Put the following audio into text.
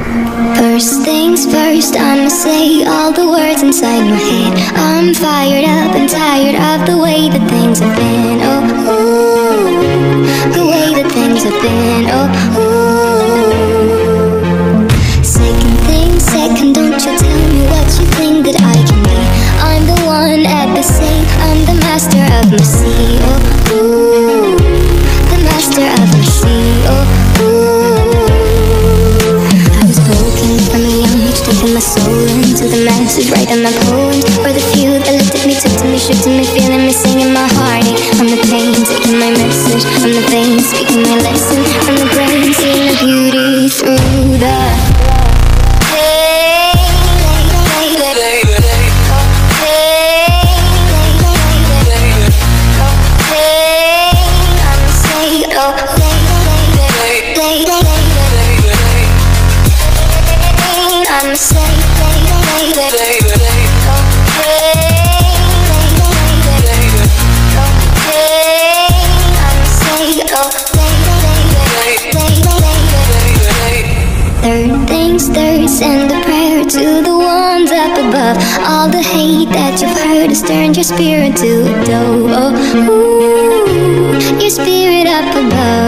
First things first, I'ma say all the words inside my head. I'm fired up and tired of the way that things have been. Oh, ooh, the way that things have been. Oh, ooh. Second thing second, don't you tell me what you think that I can be. I'm the one at the same, I'm the master of my sea. Oh, ooh, the master of my sea. Oh, taking my soul into the masses, writing my poems for the few that looked at me, took to me, shook to me, feeling me, singing my heartache. From the pain, taking my message from the veins, speaking my lesson from the brain, seeing the beauty through the pain. I'ma say it all. I'ma say, third things third, send a prayer to the ones up above. All the hate that you've heard has turned your spirit to a dove. Oh, ooh, your spirit up above.